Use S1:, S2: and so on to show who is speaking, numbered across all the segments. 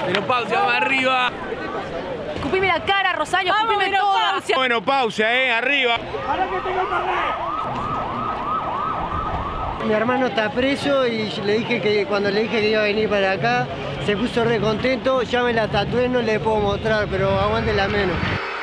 S1: Menopausia, vamos arriba.
S2: Escupime la cara, Rosario, escupime todo.
S1: Menopausia, arriba.
S3: Mi hermano está preso y le dije que cuando le dije que iba a venir para acá, se puso re contento. Ya me la tatué, no le puedo mostrar, pero aguante la menos.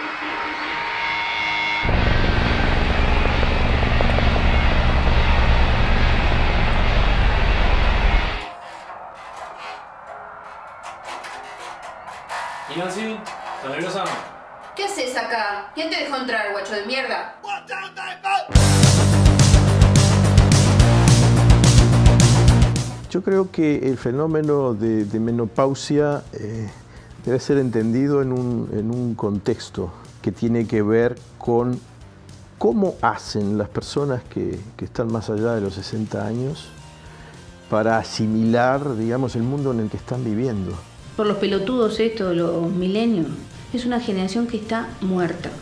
S4: ¿Y Nancy? ¿Estás nerviosa?
S5: ¿Qué haces acá? ¿Quién te dejó entrar, guacho de mierda?
S6: Yo creo que el fenómeno de menopausia debe ser entendido en un contexto que tiene que ver con cómo hacen las personas que están más allá de los 60 años para asimilar, digamos, el mundo en el que están viviendo.
S7: Por los pelotudos estos, los milenios, es una generación que está muerta.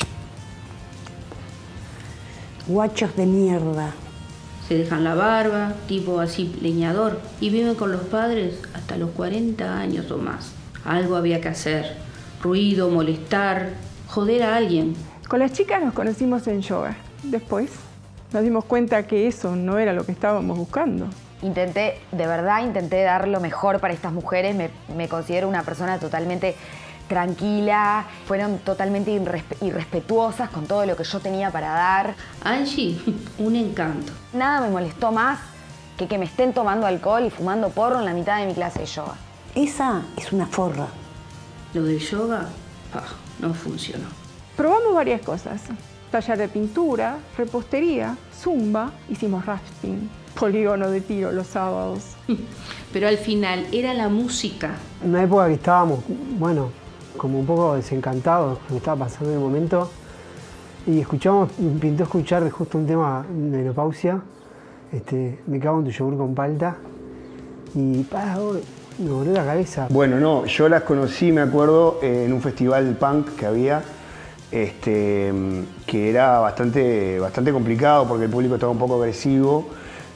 S8: Guachos de mierda.
S7: Se dejan la barba, tipo así leñador, y viven con los padres hasta los 40 años o más. Algo había que hacer. Ruido, molestar, joder a alguien.
S9: Con las chicas nos conocimos en yoga. Después nos dimos cuenta que eso no era lo que estábamos buscando.
S10: Intenté dar lo mejor para estas mujeres. Me considero una persona totalmente tranquila. Fueron totalmente irrespetuosas con todo lo que yo tenía para dar.
S7: Angie, un encanto.
S10: Nada me molestó más que me estén tomando alcohol y fumando porro en la mitad de mi clase de yoga.
S8: Esa es una forra.
S7: Lo del yoga, no funcionó.
S9: Probamos varias cosas. Taller de pintura, repostería, zumba, hicimos rafting, polígono de tiro los sábados.
S7: Pero al final era la música.
S3: En una época que estábamos, bueno, como un poco desencantados con lo que estaba pasando en el momento, y me pintó escuchar justo un tema de menopausia, Me cago en tu yogur con palta, y me voló la cabeza.
S11: Bueno, no, yo las conocí, me acuerdo, en un festival punk que había, que era bastante complicado porque el público estaba un poco agresivo,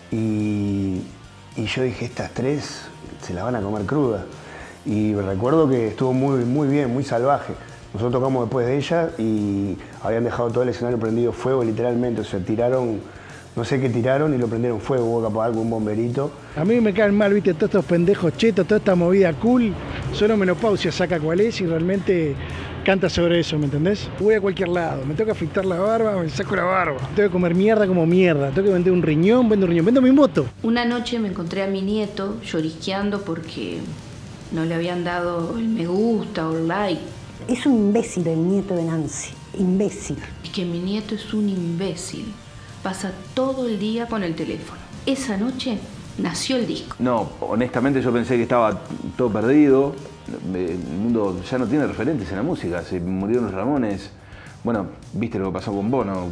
S11: y yo dije, estas tres se la van a comer cruda. Y recuerdo que estuvo muy bien, muy salvaje. Nosotros tocamos después de ella y habían dejado todo el escenario prendido fuego, literalmente. O sea, tiraron, no sé qué tiraron y lo prendieron fuego, hubo que apagar con un bomberito.
S12: A mí me caen mal, viste, todos estos pendejos chetos, toda esta movida cool. Solo Menopausia saca cuál es y realmente canta sobre eso, ¿me entendés? Voy a cualquier lado, me toca afeitar la barba, me saco la barba. Tengo que comer mierda como mierda, tengo que vender un riñón, vendo mi moto.
S7: Una noche me encontré a mi nieto llorisqueando porque no le habían dado el me gusta o el like.
S8: Es un imbécil el nieto de Nancy, imbécil.
S7: Es que mi nieto es un imbécil. Pasa todo el día con el teléfono. Esa noche nació el disco.
S13: No, honestamente yo pensé que estaba todo perdido. El mundo ya no tiene referentes en la música. Se murieron los Ramones. Bueno, viste lo que pasó con Bono.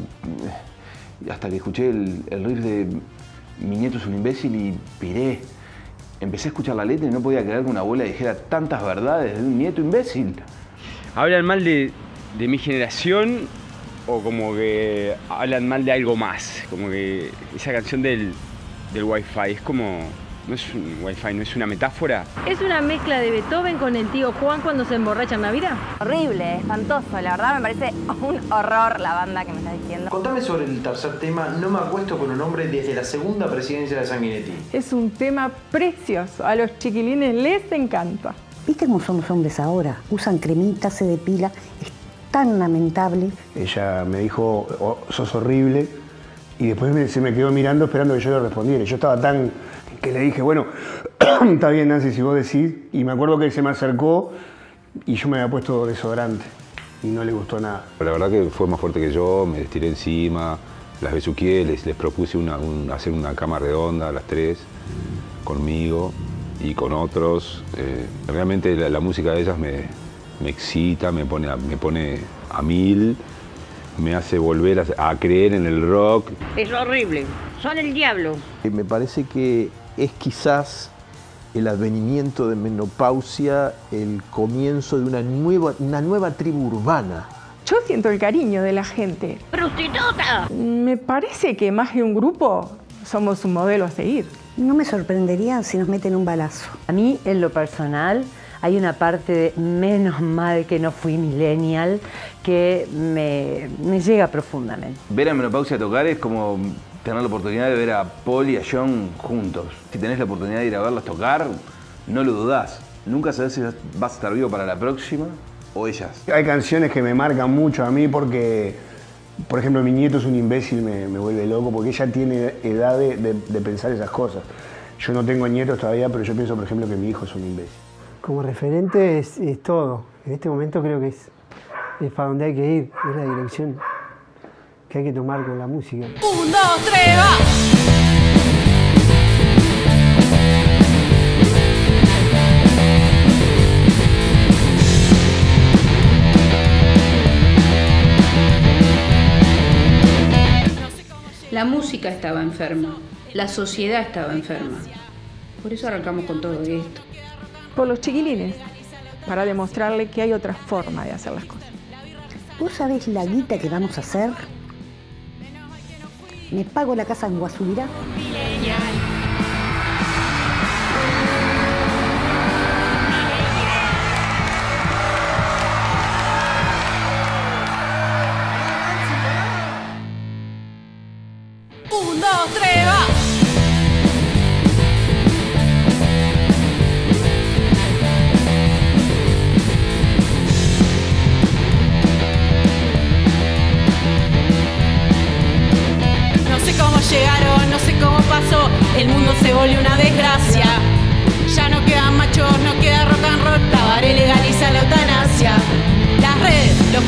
S13: Y hasta que escuché el riff de Mi nieto es un imbécil y piré. Empecé a escuchar la letra y no podía creer que una abuela dijera tantas verdades de un nieto imbécil.
S1: ¿Hablan mal de mi generación o como que hablan mal de algo más? Como que esa canción del Wi-Fi es como... No es un Wi-Fi, no es una metáfora.
S2: ¿Es una mezcla de Beethoven con el tío Juan cuando se emborracha en Navidad?
S10: Horrible, espantoso. La verdad me parece un horror la banda que me estás diciendo.
S4: Contame sobre el tercer tema, No me acuesto con un hombre desde la segunda presidencia de Sanguinetti.
S9: Es un tema precioso, a los chiquilines les encanta.
S8: ¿Viste cómo son los hombres ahora? Usan cremita, se depila, es tan lamentable.
S11: Ella me dijo, sos horrible, y después se me quedó mirando esperando que yo le respondiera. Yo estaba tan... que le dije, bueno, está bien Nancy, si vos decís. Y me acuerdo que se me acercó y yo me había puesto desodorante y no le gustó nada.
S14: La verdad que fue más fuerte que yo, me estiré encima, las besuqué, les propuse hacer una cama redonda a las tres, conmigo y con otros. Realmente la música de ellas me excita, me pone a mil, me hace volver a creer en el rock.
S2: Es horrible, son el diablo.
S6: Me parece que es quizás el advenimiento de Menopausia el comienzo de una nueva tribu urbana.
S9: Yo siento el cariño de la gente.
S2: ¡Prostituta!
S9: Me parece que más que un grupo somos un modelo a seguir.
S8: No me sorprendería si nos meten un balazo.
S15: A mí, en lo personal, hay una parte de menos mal que no fui millennial que me llega profundamente.
S13: Ver a Menopausia tocar es como tener la oportunidad de ver a Paul y a John juntos. Si tenés la oportunidad de ir a verlos tocar, no lo dudás. Nunca sabés si vas a estar vivo para la próxima o ellas.
S11: Hay canciones que me marcan mucho a mí porque, por ejemplo, Mi nieto es un imbécil me vuelve loco porque ella tiene edad de pensar esas cosas. Yo no tengo nietos todavía, pero yo pienso, por ejemplo, que mi hijo es un imbécil.
S3: Como referente es todo. En este momento creo que es para donde hay que ir, es la dirección que hay que tomar con la música.
S16: 1, 2, 3, va.
S7: La música estaba enferma, la sociedad estaba enferma. Por eso arrancamos con todo esto.
S9: Por los chiquilines, para demostrarle que hay otra forma de hacer las cosas.
S8: ¿Vos sabés la guita que vamos a hacer? Me pago la casa en Guasubirá.
S16: Llegaron, no sé cómo pasó, el mundo se volvió una desgracia. Ya no quedan machos, no queda rock and roll, Tabaré legaliza la eutanasia. Las redes, los